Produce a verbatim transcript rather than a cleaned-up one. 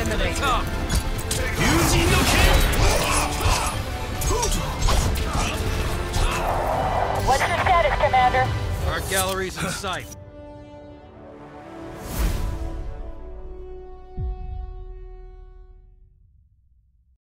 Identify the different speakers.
Speaker 1: eliminated.
Speaker 2: What's your status, Commander?
Speaker 1: Art gallery's in sight.